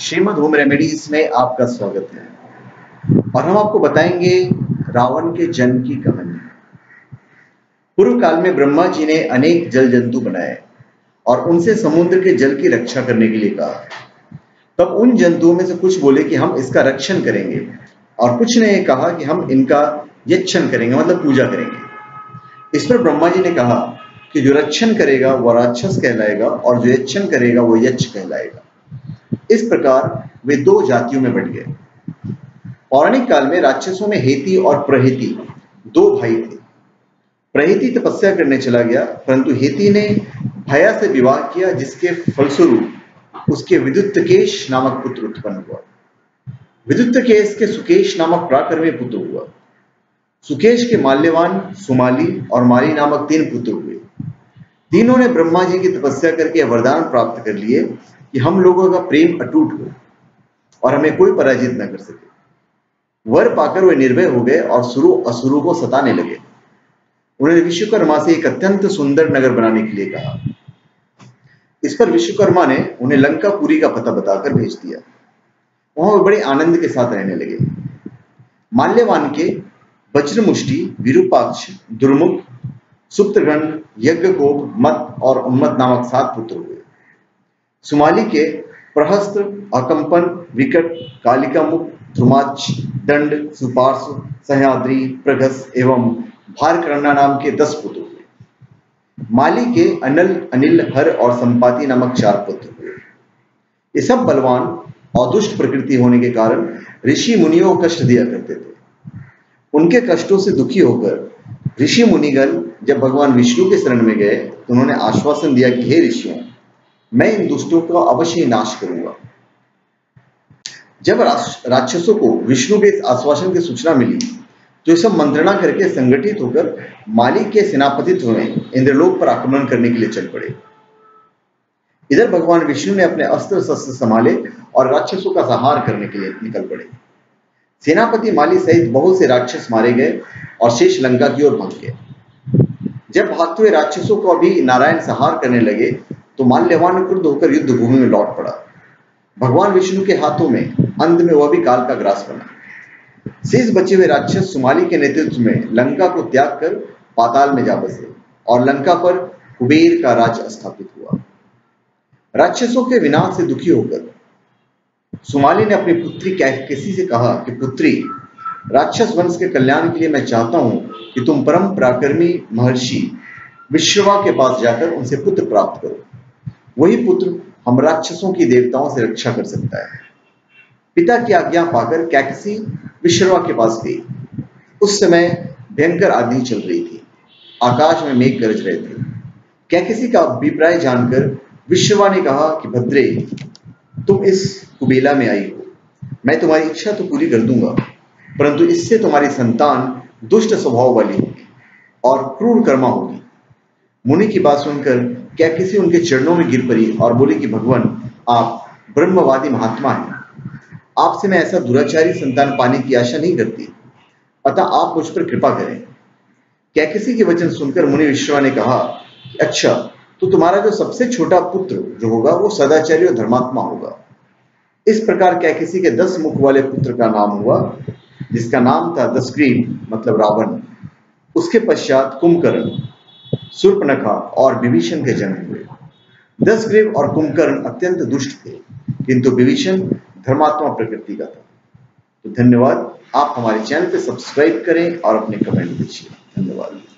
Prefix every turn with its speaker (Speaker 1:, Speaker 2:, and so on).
Speaker 1: Shrimad home remedies में आपका स्वागत है और हम आपको बताएंगे रावण के जन्म की कहानी। पूर्व काल में ब्रह्मा जी ने अनेक जल जंतु बनाए और उनसे समुद्र के जल की रक्षा करने के लिए कहा। तब उन जंतुओं में से कुछ बोले कि हम इसका रक्षण करेंगे और कुछ ने कहा कि हम इनका यक्षण करेंगे, मतलब पूजा करेंगे। इस पर ब्रह्मा जी ने कहा कि जो रक्षण करेगा वह राक्षस कहलाएगा और जो यक्षण करेगा वो यक्ष कहलाएगा। इस प्रकार वे दो जातियों में बंट गए। पौराणिक काल में राक्षसों में हेती और प्रहेती दो भाई थे। प्रहेती तपस्या करने चला गया, परंतु हेती ने भया से विवाह किया, जिसके फलस्वरूप उसके विद्युत्केश नामक पुत्र उत्पन्न हुआ। विद्युत्केश के सुकेश नामक प्राकर्मी पुत्र हुआ। सुकेश के माल्यवान, सुमाली और माली नामक 3 पुत्र हुए। तीनों ने ब्रह्मा जी की तपस्या करके वरदान प्राप्त कर लिए कि हम लोगों का प्रेम अटूट हो और हमें कोई पराजित न कर सके। वर पाकर वे निर्भय हो गए और असुरों को सताने लगे। उन्होंने विश्वकर्मा से एक अत्यंत सुंदर नगर बनाने के लिए कहा। इस पर विश्वकर्मा ने उन्हें लंकापुरी का पता बताकर भेज दिया। वहां वे बड़े आनंद के साथ रहने लगे। माल्यवान के वज्रमुष्टि, विरूपाक्ष, दुर्मुख, सुप्तगण, यज्ञकोप, मत और उन्मत्त नामक 7 पुत्र हुए। सुमाली के प्रहस्त्र, अकंपन, विकट, कालिका मुख, ध्रुमाक्ष, दंड, सुपार्श्व, सह्याद्री, प्रघस एवं भारकर्णा नाम के 10 पुत्र हुए। माली के अनल, अनिल, हर और संपाति नामक 4 पुत्र हुए। ये सब बलवान और दुष्ट प्रकृति होने के कारण ऋषि मुनियों को कष्ट दिया करते थे। उनके कष्टों से दुखी होकर ऋषि मुनिगण जब भगवान विष्णु के शरण में गए तो उन्होंने आश्वासन दिया कि हे ऋषियों, मैं इन दुष्टों का अवश्य ही नाश करूंगा। जब राक्षसों को विष्णु के इस आश्वासन की सूचना मिली तो ये सब मंत्रणा करके संगठित होकर माली के सेनापतित्व में इंद्रलोक पर आक्रमण करने के लिए चल पड़े। इधर भगवान विष्णु ने अपने अस्त्र शस्त्र संभाले और राक्षसों का संहार करने के लिए निकल पड़े। सेनापति माली सहित बहुत से राक्षस मारे गए और शेष लंका की ओर भाग गए। जब भागते हुए राक्षसों को अभी नारायण संहार करने लगे तो माल्यवान क्रुद्ध होकर युद्ध भूमि में लौट पड़ा। भगवान विष्णु के हाथों में अंत में वह भी काल का ग्रास बना। शेष बचे हुए राक्षस सुमाली के नेतृत्व में लंका को त्याग कर पाताल में जा बसे और लंका पर कुबेर का राज स्थापित हुआ। राक्षसों के विनाश से दुखी होकर सुमाली ने अपनी पुत्री कैकसी से कहा कि पुत्री, राक्षस वंश के कल्याण के लिए मैं चाहता हूं कि तुम परम पराक्रमी महर्षि विश्रवा के पास जाकर उनसे पुत्र प्राप्त करो। वही पुत्र हम राक्षसों की देवताओं से रक्षा कर सकता है। पिता की आज्ञा पाकर कैकसी विश्रवा के पास गई। उस समय भयंकर आंधी चल रही थी। आकाश में मेघ गरज रहे थे। कैकसी का अभिप्राय जानकर विश्रवा ने कहा कि भद्रे, तुम इस कुबेला में आई हो। मैं तुम्हारी इच्छा तो पूरी कर दूंगा, परंतु इससे तुम्हारी संतान दुष्ट स्वभाव वाली होगी और क्रूर कर्मा होगी। मुनि की बात सुनकर कैकसी उनके चरणों में गिर पड़ी और बोली कि भगवान, आप ब्रह्मवादी महात्मा हैं। आपसे मैं ऐसा दुराचारी संतान पाने की आशा नहीं करती, अतः आप मुझ पर कृपा करें। कैकसी के वचन सुनकर मुनि विश्रवा ने कहा, अच्छा, तो तुम्हारा जो सबसे छोटा पुत्र जो होगा वो सदाचारी और धर्मात्मा होगा। इस प्रकार कैकसी के 10 मुख वाले पुत्र का नाम हुआ, जिसका नाम था दशग्रीव, मतलब रावण। उसके पश्चात कुंभकर्ण, शूर्पणखा और विभीषण के जन्म हुए। दशग्रीव और कुंभकर्ण अत्यंत दुष्ट थे, किंतु विभीषण धर्मात्मा प्रकृति का था। तो धन्यवाद। आप हमारे चैनल पे सब्सक्राइब करें और अपने कमेंट दीजिए। धन्यवाद।